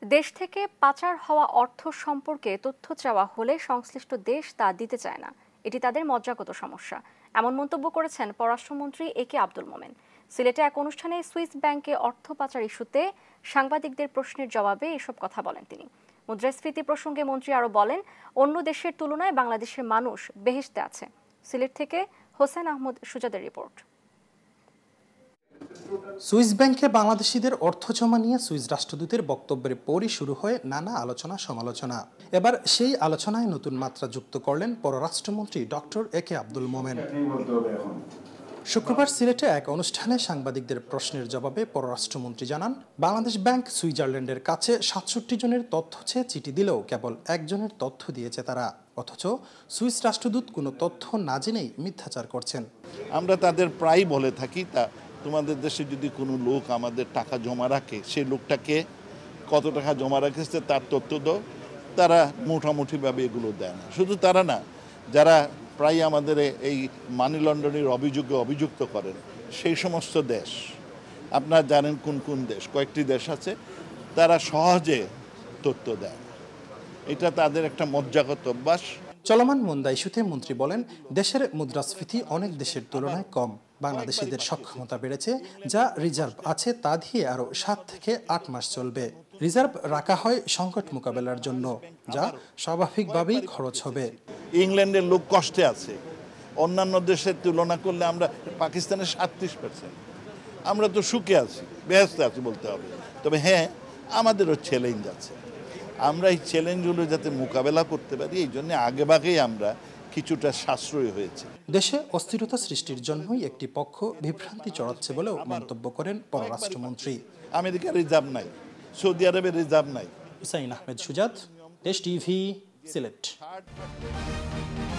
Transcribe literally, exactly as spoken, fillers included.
দেশ থেকে পাচার হওয়া অর্থ সম্পর্কে তথ্য চাওয়া হলে সংশ্লিষ্ট দেশ তা দিতে চায় না, এটি তাদের মজ্জাগত সমস্যা, এমন মন্তব্য করেছেন পররাষ্ট্রমন্ত্রী এ কে আব্দুল মোমেন। সিলেটে এক অনুষ্ঠানে সুইস ব্যাংকে অর্থ পাচার ইস্যুতে সাংবাদিকদের প্রশ্নের জবাবে এসব কথা বলেন তিনি। মুদ্রাস্ফীতি প্রসঙ্গে মন্ত্রী আরও বলেন, অন্য দেশের তুলনায় বাংলাদেশের মানুষ বেহেশতে আছে। সিলেট থেকে হোসেন আহমদ সুজাদের রিপোর্ট। সুইস ব্যাংকে বাংলাদেশিদের অর্থ জমা নিয়ে সুইস রাষ্ট্রদূতের বক্তব্যের পরই শুরু হয় নানা আলোচনা সমালোচনা। এবার সেই আলোচনায় নতুন মাত্রা যুক্ত করলেন পররাষ্ট্রমন্ত্রী ডক্টর এ কে আব্দুল মোমেন। শুক্রবার সিলেটে এক অনুষ্ঠানে সাংবাদিকদের প্রশ্নের জবাবে পররাষ্ট্রমন্ত্রী জানান, বাংলাদেশ ব্যাংক সুইজারল্যান্ডের কাছে সাতষট্টি জনের তথ্য চেয়ে চিঠি দিলেও কেবল একজনের তথ্য দিয়েছে তারা, অথচ সুইস রাষ্ট্রদূত কোনো তথ্য না জেনেই মিথ্যাচার করছেন। আমরা তাদের প্রায় বলে থাকি, তা তোমাদের দেশে যদি কোনো লোক আমাদের টাকা জমা রাখে, সেই লোকটাকে কত টাকা জমা রাখেছে তার তথ্য দাও। তারা মোটামুটিভাবে এগুলো দেয় না। শুধু তারা না, যারা প্রায় আমাদের এই মানি লন্ডারিংয়ের অভিযোগে অভিযুক্ত করেন সেই সমস্ত দেশ, আপনারা জানেন কোন কোন দেশ, কয়েকটি দেশ আছে, তারা সহজে তথ্য দেয় না। এটা তাদের একটা মজ্জাগত অভ্যাস। চলমান মন্দা ইস্যুতে মন্ত্রী বলেন, দেশের মুদ্রাস্ফীতি অনেক দেশের তুলনায় কম, বাংলাদেশিদের সক্ষমতা বেড়েছে, যা রিজার্ভ আছে তা দিয়ে আরও সাত থেকে আট মাস চলবে। রিজার্ভ রাখা হয় সংকট মোকাবেলার জন্য, যা স্বাভাবিকভাবেই খরচ হবে। ইংল্যান্ডের লোক কষ্টে আছে, অন্যান্য দেশের তুলনা করলে আমরা পাকিস্তানের সাতত্রিশ পার্সেন্ট, আমরা তো সুখে আছি, ব্যস্ত আছি বলতে হবে। তবে হ্যাঁ, আমাদেরও চ্যালেঞ্জ আছে, আমরা এই চ্যালেঞ্জগুলো যাতে মোকাবেলা করতে পারি এই জন্য আগেভাগেই আমরা কিছুটা সাশ্রয়ী হয়েছে। দেশে অস্থিরতা সৃষ্টির জন্যই একটি পক্ষ বিভ্রান্তি চড়াচ্ছে বলেও মন্তব্য করেন পররাষ্ট্রমন্ত্রী। আমেরিকার রিজার্ভ নাই, সৌদি আরবের রিজার্ভ নাই। হুসাইন আহমেদ সুজাত, দেশ টিভি, সিলেট।